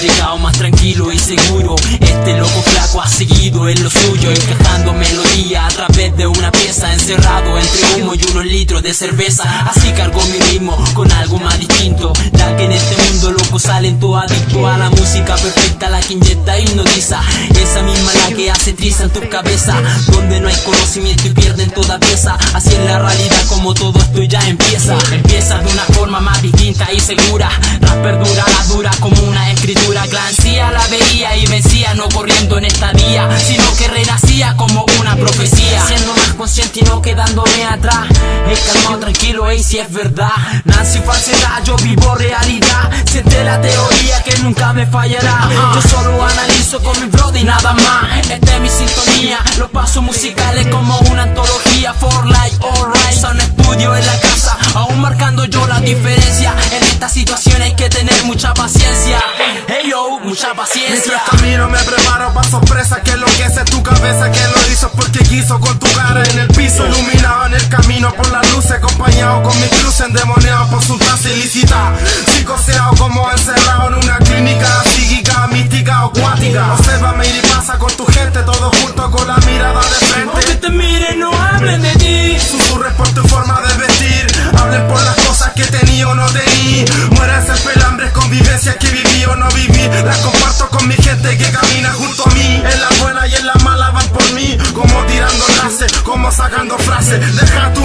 llegado más tranquilo y seguro. Este loco flaco ha seguido en lo suyo, encajando melodía a través de una pieza, encerrado entre humo y unos litros de cerveza. Así cargó mi ritmo con algo más distinto, ya que en este mundo loco salen todos adictos a la música perfecta, la que inyecta y hipnotiza, esa misma la que hace triza en tu cabeza, donde no hay conocimiento y pierden toda pieza. Así es la realidad, como todo esto ya empieza de una forma más distinta y segura. Rap perdura, la dura como una escritura. Glancía la veía y vencía, no corriendo en esta vía, sino que renacía como una profecía, siendo más consciente y no quedándome atrás. He calmado tranquilo, y si es verdad, nací falsedad, yo vivo realidad. Siente la teoría que nunca me fallará. Yo solo analizo con mi brother y nada más. Esta es mi sintonía, los pasos musicales como una antología. For life, alright, son estudio en la casa, aún marcando yo la diferencia. En esta situación hay que tener mucha paciencia. Hey yo, mucha paciencia. Mientras camino me preparo pa' sorpresa que enloquece tu cabeza, que lo hizo porque quiso, con tu cara en el piso, iluminado en el camino por las luces, acompañado con mi cruz, endemoniado por sustancia ilícita, psicoseado como encerrado en una clínica psíquica, mística o cuática. Obsérvame y pasa con tu gente, todos juntos con la mirada de frente. Aunque te miren, no hablen de ti. Susurres por tu forma de vestir, hablen por las cosas que tení o no tení. Mueres en pelambres, convivencias que viví o no viví, las comparto con mi gente que camina junto a mí. En la buena y en la mala van por mí, como tirando enlaces, como sacando frases. Deja tu